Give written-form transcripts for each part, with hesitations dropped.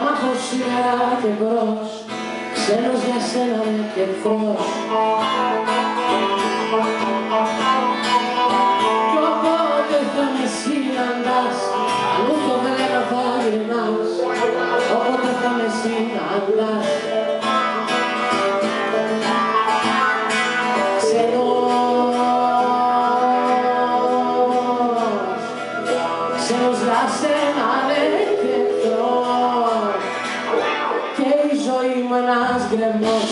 μάθω σήμερα και μπρος, ξένος για σένα είμαι και εχθρός. Κι όποτε θα με συναντάς, αλλού το βλέμμα θα γυρνάς. Όποτε θα με συναντάς, ξένος για σένα είναι και εχθρός. Και η ζωή μου ένας γκρεμός.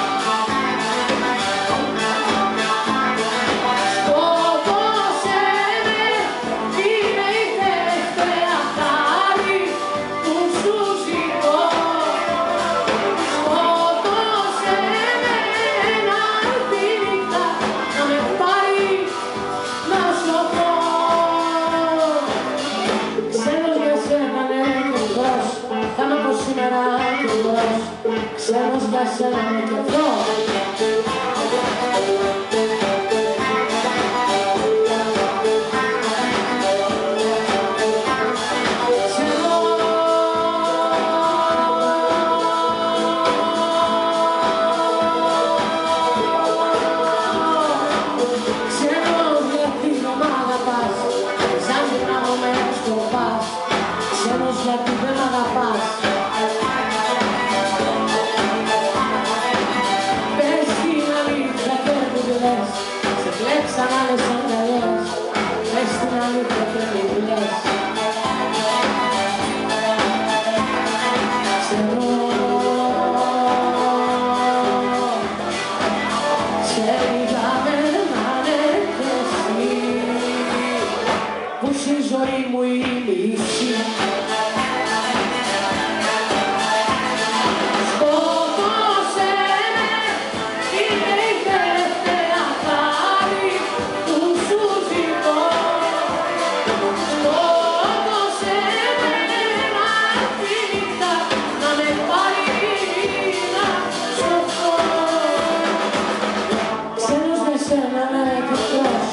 Ξένος για σένα είμαι και εχθρός. Ξένος γιατί δεν μ' αγαπάς, σαν γυρνάω με σκοπάς. Ξένος γιατί δεν μ' αγαπάς. Σε κλέψαν άλλες αγκαλιές, πες την αλήθεια και μη μιλές. Ξέραμε να είναι και εσύ, που στη ζωή μου η λύση.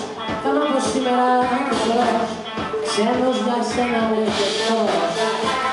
Σήμερα και εχθρός, ξένος για σένα είμαι και εχθρός.